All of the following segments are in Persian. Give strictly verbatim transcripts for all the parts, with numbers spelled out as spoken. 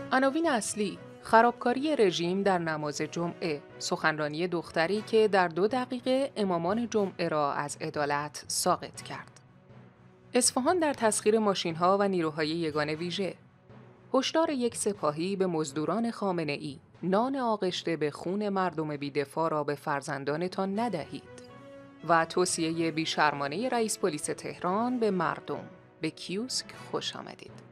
عناوین اصلی: خرابکاری رژیم در نماز جمعه، سخنرانی دختری که در دو دقیقه امامان جمعه را از عدالت ساقط کرد. اصفهان در تسخیر ماشین‌ها و نیروهای یگان ویژه. هشدار یک سپاهی به مزدوران خامنه‌ای: نان آغشته به خون مردم بی‌دفاع را به فرزندانتان ندهید. و توصیه بی‌شرمانه رئیس پلیس تهران به مردم: به کیوسک خوش آمدید.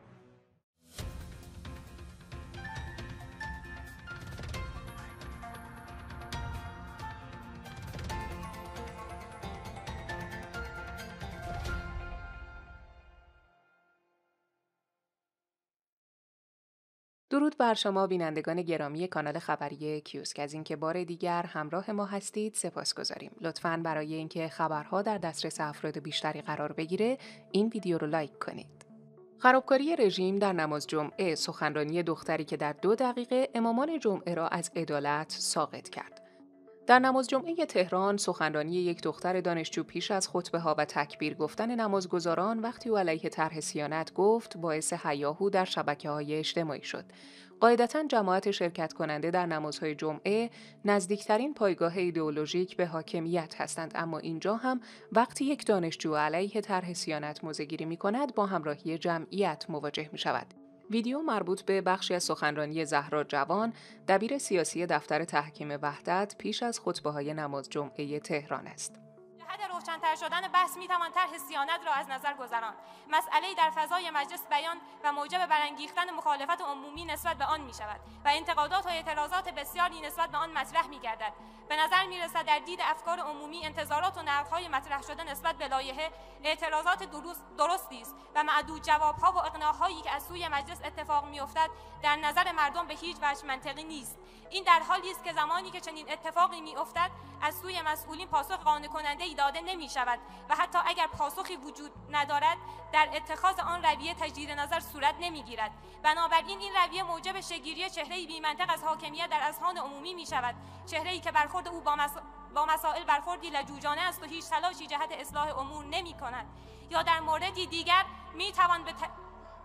درود بر شما بینندگان گرامی کانال خبری کیوسک. از اینکه بار دیگر همراه ما هستید سپاسگزاریم. لطفاً برای اینکه خبرها در دسترس افراد بیشتری قرار بگیره این ویدیو رو لایک کنید. خرابکاری رژیم در نماز جمعه، سخنرانی دختری که در دو دقیقه امامان جمعه را از عدالت ساقط کرد. در نماز جمعه تهران، سخنرانی یک دختر دانشجو پیش از خطبه‌ها و تکبیر گفتن نمازگزاران وقتی او علیه طرح صیانت گفت، باعث هیاهو در شبکه‌های اجتماعی شد. قاعدتاً جماعت شرکت کننده در نمازهای جمعه نزدیکترین پایگاه ایدئولوژیک به حاکمیت هستند، اما اینجا هم وقتی یک دانشجو علیه طرح صیانت موضع‌گیری می‌کند با همراهی جمعیت مواجه می‌شود. ویدیو مربوط به بخشی از سخنرانی زهرا جوان، دبیر سیاسی دفتر تحکیم وحدت پیش از خطبه‌های نماز جمعه تهران است. جهت روشن‌تر شدن بحث می‌توان طرح صیانت را از نظر گذراند. مسئله‌ای در فضای مجلس بیان و موجب برانگیختن مخالفت عمومی نسبت به آن می‌شود و انتقادات و اعتراضات بسیاری نسبت به آن مطرح می‌گردد. به نظر می‌رسد در دید افکار عمومی انتظارات و نقدهای مطرح شده نسبت به لایحه اعتراضات درست درستی است و معدود جواب‌ها و اقناع‌هایی که از سوی مجلس اتفاق می‌افتد در نظر مردم به هیچ وجه منطقی نیست. این در حالی است که زمانی که چنین اتفاقی می‌افتد از سوی مسئولین پاسخ قانع کننده‌ای داده نمی‌شود و حتی اگر پاسخی وجود ندارد در اتخاذ آن رویه تجدید نظر صورت نمی‌گیرد. بنابراین این رویه موجب شکل‌گیری چهره‌ای بی‌منطق از حاکمیت در اذهان عمومی می‌شود، چهره‌ای که برخورد او با مسا... با مسائل برخوردی لجوجانه است و هیچ تلاشی جهت اصلاح امور نمی‌کند. یا در موردی دیگر می‌توان به ت...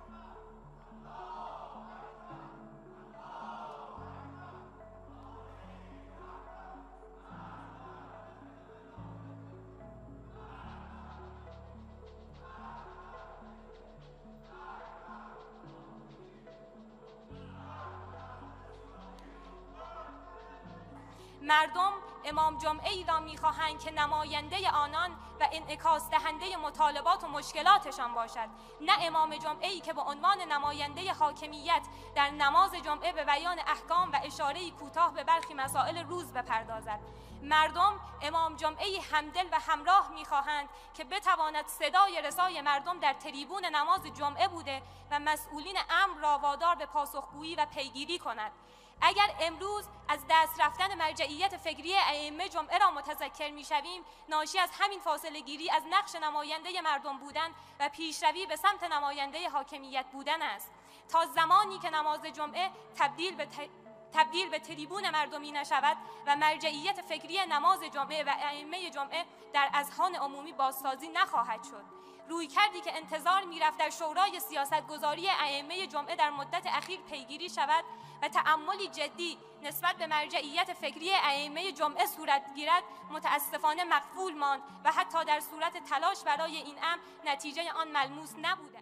مردم امام جمعه‌ای را می‌خواهند که نماینده آنان و انعکاس دهنده مطالبات و مشکلاتشان باشد، نه امام جمعه‌ای که به عنوان نماینده حاکمیت در نماز جمعه به بیان احکام و اشاره‌ای کوتاه به برخی مسائل روز بپردازد. مردم امام جمعه‌ای همدل و همراه می‌خواهند که بتواند صدای رسای مردم در تریبون نماز جمعه بوده و مسئولین امر را وادار به پاسخگویی و پیگیری کند. اگر امروز از دست رفتن مرجعیت فکری ائمه جمعه را متذکر می‌شویم، ناشی از همین فاصله گیری از نقش نماینده مردم بودن و پیشروی به سمت نماینده حاکمیت بودن است. تا زمانی که نماز جمعه تبدیل به ت... تبدیل به تریبون مردمی نشود و مرجعیت فکری نماز جمعه و ائمه جمعه در اذهان عمومی بازسازی نخواهد شد. روی کردی که انتظار می‌رفت در شورای سیاستگذاری ائمه جمعه در مدت اخیر پیگیری شود و تأملی جدی نسبت به مرجعیت فکری ائمه جمعه صورت گیرد، متاسفانه مغفول ماند و حتی در صورت تلاش برای این امر نتیجه آن ملموس نبوده.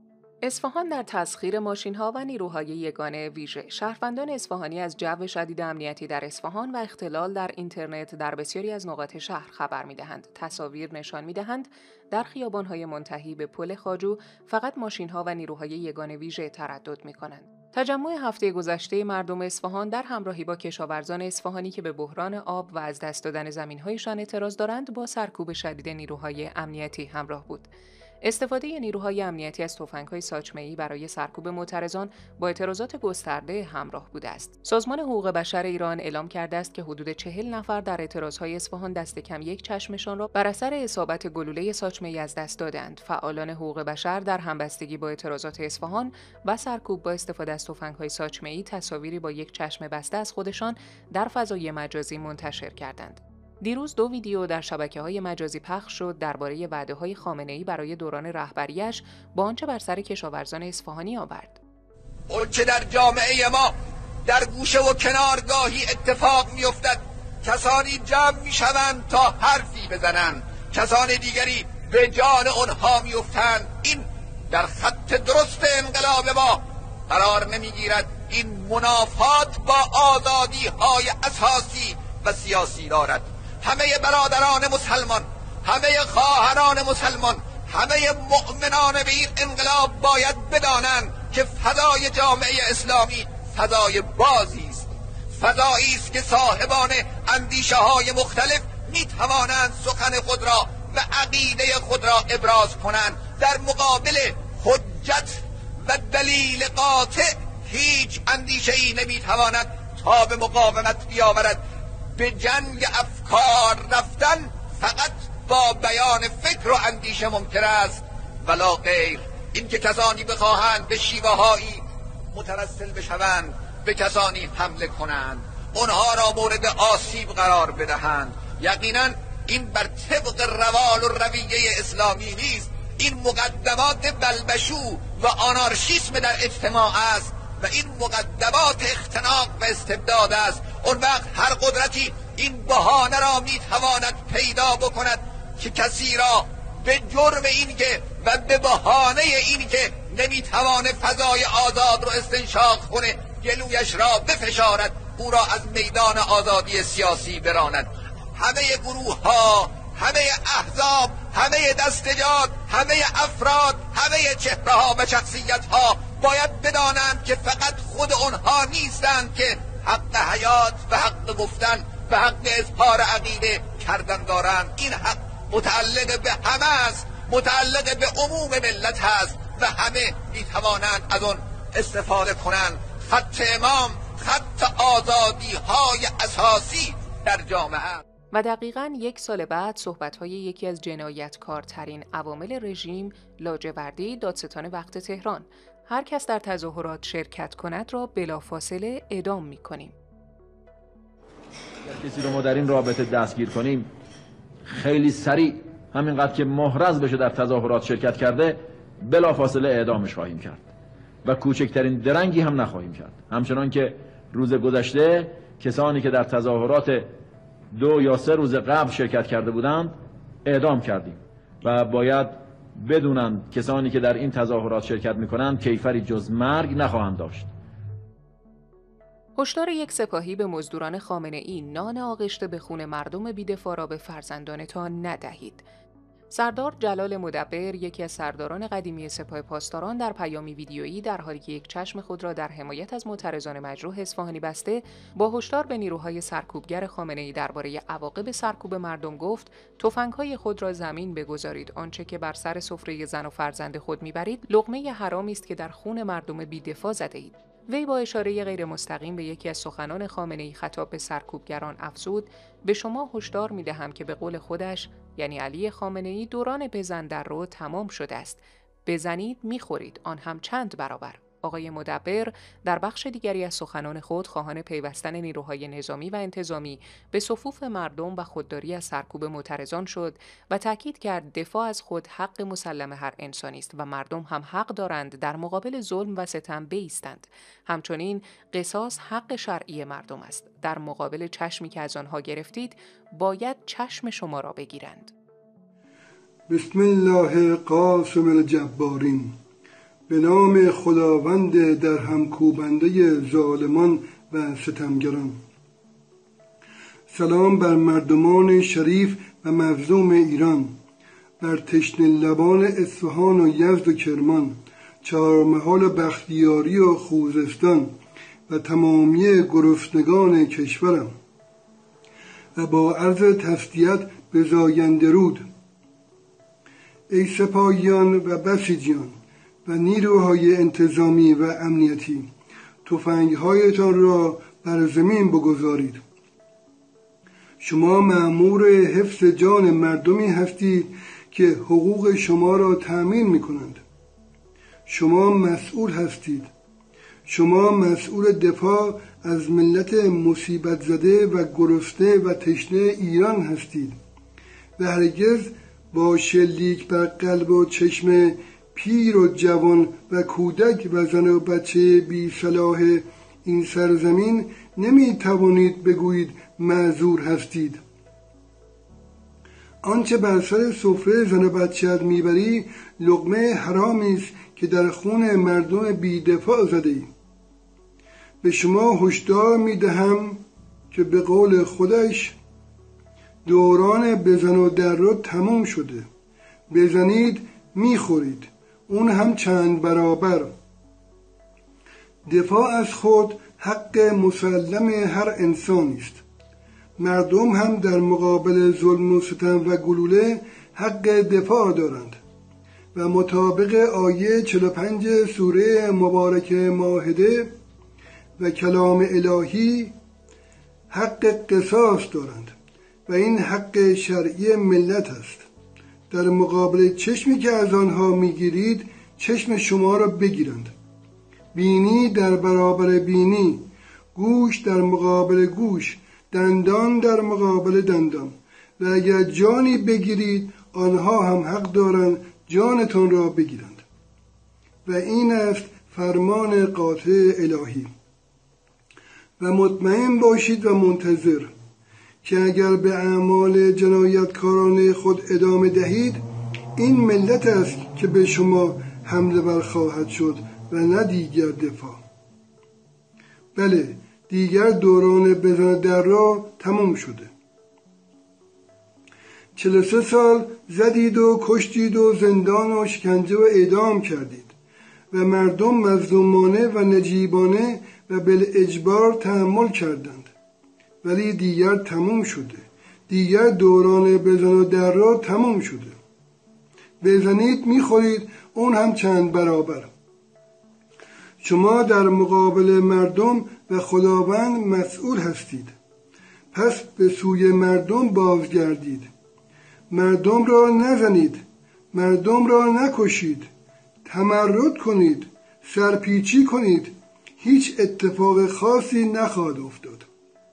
اصفهان در تسخیر ماشین‌ها و نیروهای یگان ویژه. شهروندان اصفهانی از جو شدید امنیتی در اصفهان و اختلال در اینترنت در بسیاری از نقاط شهر خبر می‌دهند. تصاویر نشان می‌دهند در خیابان‌های منتهی به پل خواجو فقط ماشین‌ها و نیروهای یگان ویژه تردد می‌کنند. تجمع هفته گذشته مردم اصفهان در همراهی با کشاورزان اصفهانی که به بحران آب و از دست دادن زمین‌هایشان اعتراض دارند با سرکوب شدید نیروهای امنیتی همراه بود. استفاده نیروهای امنیتی از تفنگ‌های ساچمه‌ای برای سرکوب معترضان با اعتراضات گسترده همراه بوده است. سازمان حقوق بشر ایران اعلام کرده است که حدود چهل نفر در اعتراضهای اصفهان دست کم یک چشمشان را بر اثر اصابت گلوله ساچمه‌ای از دست دادند. فعالان حقوق بشر در همبستگی با اعتراضات اصفهان و سرکوب با استفاده از تفنگ‌های ساچمه‌ای تصاویری با یک چشم بسته از خودشان در فضای مجازی منتشر کردند. دیروز دو ویدیو در شبکه‌های مجازی پخش شد درباره وعده‌های خامنه‌ای برای دوران رهبریش با آنچه بر سر کشاورزان اصفهانی آورد. اون چه در جامعه ما در گوشه و کنارگاهی اتفاق میافتد، کسانی جمع میشوند تا حرفی بزنند، کسان دیگری به جان اونها میافتند. این در خط درست انقلاب ما قرار نمیگیرد. این منافات با آزادی های اساسی و سیاسی دارد. همه برادران مسلمان، همه خواهران مسلمان، همه مؤمنان به این انقلاب باید بدانند که فضای جامعه اسلامی فضای بازی است، فضایی است که صاحبان اندیشه های مختلف می توانند سخن خود را و عقیده خود را ابراز کنند. در مقابل حجت و دلیل قاطع هیچ اندیشه ای نمی تواند تا به مقاومت بیاورد. به جنگ افکار رفتن فقط با بیان فکر و اندیشه ممکن است ولا غیر. این که کسانی بخواهند به شیوه هایی مترسل بشوند، به کسانی حمله کنند، اونها را مورد آسیب قرار بدهند، یقینا این بر طبق روال و رویه اسلامی نیست. این مقدمات بلبشو و آنارشیسم در اجتماع است و این مقدمات اختناق و استبداد است. اون وقت هر قدرتی این بهانه را میتواند پیدا بکند که کسی را به جرم این که و به بهانه این که نمیتوانه فضای آزاد رو استنشاق کنه گلویش را بفشارد، او را از میدان آزادی سیاسی براند. همه گروه ها، همه احزاب، همه دستجات، همه افراد، همه چهره ها و شخصیت ها باید بدانند که فقط خود اونها نیستند که حق حیات و حق گفتن و حق اظهار عقیده کردن دارند. این حق متعلق به همه است، متعلق به عموم ملت هست و همه میتوانند از اون استفاده کنند. خط امام خط آزادی های اساسی در جامعه. و دقیقاً یک سال بعد صحبت‌های یکی از جنایتکارترین عوامل رژیم، لاجوردی، دادستان وقت تهران: هر کس در تظاهرات شرکت کند را بلافاصله اعدام می‌کنیم. کسی رو ما در این رابطه دستگیر کنیم، خیلی سریع همینقدر که محرز بشه در تظاهرات شرکت کرده بلافاصله اعدامش خواهیم کرد و کوچکترین درنگی هم نخواهیم کرد. همچنان که روز گذشته کسانی که در تظاهرات دو یا سه روز قبل شرکت کرده بودند اعدام کردیم و باید بدونند کسانی که در این تظاهرات شرکت میکنند کیفری جز مرگ نخواهند داشت. هشدار یک سپاهی به مزدوران خامنه‌ای: نان آغشته به خون مردم بی‌دفاع را به فرزندانتان ندهید. سردار جلال مدبر، یکی از سرداران قدیمی سپاه پاسداران، در پیامی ویدیویی در حالی که یک چشم خود را در حمایت از معترضان مجروح اصفهانی بسته، با هشدار به نیروهای سرکوبگر خامنه‌ای درباره عواقب سرکوب مردم گفت: تفنگ‌های خود را زمین بگذارید. آنچه که بر سر سفره زن و فرزند خود میبرید لقمه حرامی است که در خون مردم بی‌دفاع زده‌اید. وی با اشاره غیر مستقیم به یکی از سخنان خامنه‌ای خطاب به سرکوبگران افزود: به شما هشدار می‌دهم که به قول خودش، یعنی علی خامنه‌ای، دوران بزن در رو تمام شده است. بزنید می‌خورید، آن هم چند برابر. آقای مدبر در بخش دیگری از سخنان خود خواهان پیوستن نیروهای نظامی و انتظامی به صفوف مردم و خودداری از سرکوب معترضان شد و تاکید کرد دفاع از خود حق مسلم هر انسانی است و مردم هم حق دارند در مقابل ظلم و ستم بایستند. همچنین قصاص حق شرعی مردم است. در مقابل چشمی که از آنها گرفتید باید چشم شما را بگیرند. بسم الله قاسم الجبارین. به نام خداوند در هم کوبنده ظالمان و ستمگران. سلام بر مردمان شریف و مظلوم ایران، بر تشنه لبان اصفهان و یزد و کرمان، چهارمحال و بختیاری و خوزستان و تمامی گرسنگان کشورم و با عرض تسلیت به زاینده رود. ای سپاهیان و بسیجیان و نیروهای انتظامی و امنیتی، تفنگ‌هایتان را بر زمین بگذارید. شما مأمور حفظ جان مردمی هستید که حقوق شما را تأمین می‌کنند. شما مسئول هستید. شما مسئول دفاع از ملت مصیبت زده و گرسنه و تشنه ایران هستید و هرگز با شلیک بر قلب و چشم پیر و جوان و کودک و زن و بچه بی صلاح این سرزمین نمی توانید بگویید معذور هستید. آنچه بر سر سفره زن و بچه‌ات میبری لقمه حرامی است که در خون مردم بی‌دفاع زده‌ای. به شما هشدار میدهم که به قول خودش دوران بزن و در رو تمام شده. بزنید میخورید، اون هم چند برابر. دفاع از خود حق مسلم هر انسانی است. مردم هم در مقابل ظلم و ستم و گلوله حق دفاع دارند و مطابق آیه چهل و پنج سوره مبارکه مائده و کلام الهی حق قصاص دارند و این حق شرعی ملت است. در مقابل چشمی که از آنها میگیرید چشم شما را بگیرند. بینی در برابر بینی، گوش در مقابل گوش، دندان در مقابل دندان. و اگر جانی بگیرید آنها هم حق دارند جانتان را بگیرند. و این است فرمان قاطع الهی. و مطمئن باشید و منتظر که اگر به اعمال جنایتکارانه خود ادامه دهید این ملت است که به شما حمله ور خواهد شد و نه دیگر دفاع. بله، دیگر دوران بزن در را تمام شده. چهل و سه سال زدید و کشتید و زندان و شکنجه و اعدام کردید و مردم مظلومانه و نجیبانه و بالاجبار تحمل کردند. ولی دیگر تمام شده. دیگر دوران بزن و در را تمام شده. بزنید میخورید، اون هم چند برابر. شما در مقابل مردم و خداوند مسئول هستید. پس به سوی مردم بازگردید. مردم را نزنید، مردم را نکشید، تمرد کنید، سرپیچی کنید. هیچ اتفاق خاصی نخواهد افتاد.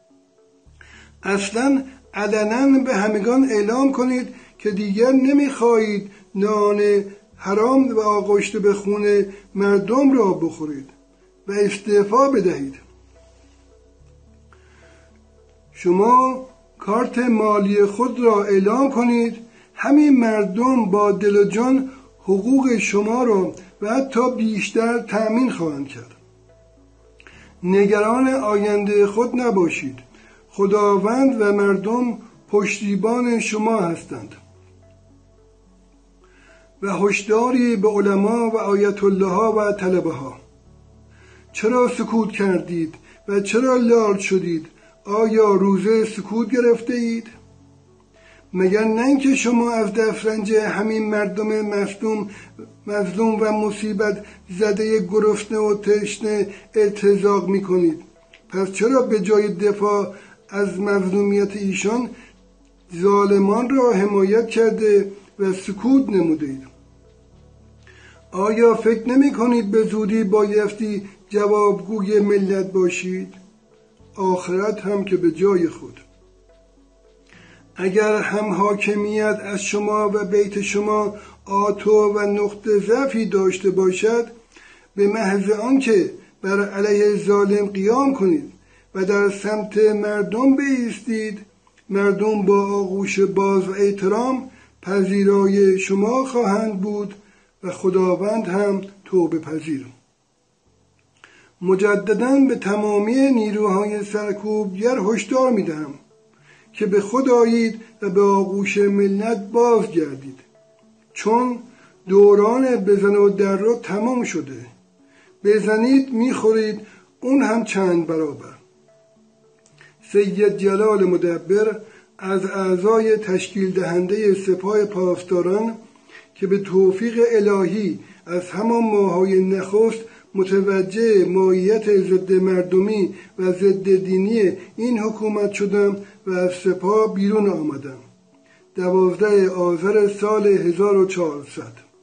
اصلا علنا به همگان اعلام کنید که دیگر نمیخواهید نان حرام و آغشته به خون مردم را بخورید و استعفا بدهید. شما کارت مالی خود را اعلام کنید. همین مردم با دل و جان حقوق شما را و حتی بیشتر تأمین خواهند کرد. نگران آینده خود نباشید. خداوند و مردم پشتیبان شما هستند. و هشداری به علما و آیت الله ها و طلبه ها. چرا سکوت کردید و چرا لال شدید؟ آیا روزه سکوت گرفته اید؟ مگر نه اینکه شما از دسترنج همین مردم مظلوم مظلوم و مصیبت زده گرسنه و تشنه ارتزاق میکنید؟ پس چرا به جای دفاع از مظلومیت ایشان ظالمان را حمایت کرده و سکوت نمودید؟ آیا فکر نمی کنید به زودی بایستی جوابگوی ملت باشید؟ آخرت هم که به جای خود. اگر هم حاکمیت از شما و بیت شما آتو و نقطه ضعفی داشته باشد، به محض آنکه بر علیه ظالم قیام کنید و در سمت مردم بایستید، مردم با آغوش باز و احترام پذیرای شما خواهند بود و خداوند هم توبه پذیر. مجدداً به تمامی نیروهای سرکوبگر هشدار میدهم که به خود آیید و به آغوش ملت بازگردید، چون دوران بزن و در رو تمام شده. بزنید میخورید، اون هم چند برابر. سید جلال مدبر از اعضای تشکیل دهنده سپاه پاسداران که به توفیق الهی از همان ماهای نخست متوجه ماهیت ضد مردمی و ضد دینی این حکومت شدم و از سپاه بیرون آمدم. دوازده آذر سال هزار و چهارصد.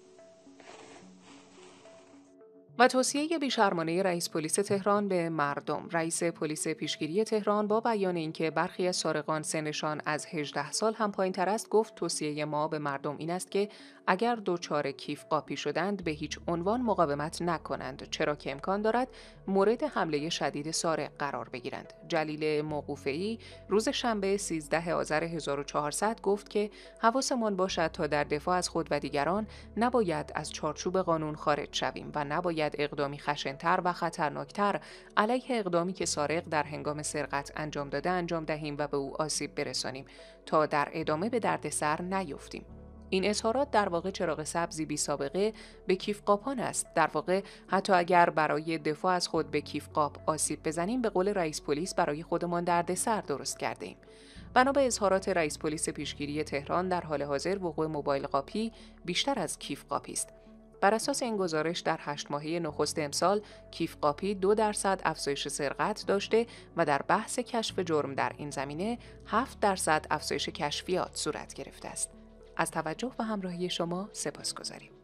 و توصیه بیشرمانه رئیس پلیس تهران به مردم. رئیس پلیس پیشگیری تهران با بیان اینکه برخی از سارقان سنشان از هجده سال هم پایین تر است گفت توصیه ما به مردم این است که اگر دچار کیف قاپی شدند به هیچ عنوان مقاومت نکنند، چرا که امکان دارد مورد حمله شدید سارق قرار بگیرند. جلیل موقوفه‌ای روز شنبه سیزده آذر هزار و چهارصد گفت که حواسمان باشد تا در دفاع از خود و دیگران نباید از چارچوب قانون خارج شویم و نباید اقدامی خشن‌تر و خطرناکتر علیه اقدامی که سارق در هنگام سرقت انجام داده انجام دهیم و به او آسیب برسانیم تا در ادامه به دردسر نیفتیم. این اظهارات در واقع چراغ سبزی بی سابقه به کیفقاپان است. در واقع حتی اگر برای دفاع از خود به کیفقاپ آسیب بزنیم، به قول رئیس پلیس برای خودمان دردسر درست کرده ایم. بنا به اظهارات رئیس پلیس پیشگیری تهران، در حال حاضر وقوع موبایل قاپی بیشتر از کیفقاپی است. بر اساس این گزارش در هشت ماهه نخست امسال کیفقاپی دو درصد افزایش سرقت داشته و در بحث کشف جرم در این زمینه هفت درصد افزایش کشفیات صورت گرفته است. از توجه و همراهی شما سپاسگزاریم.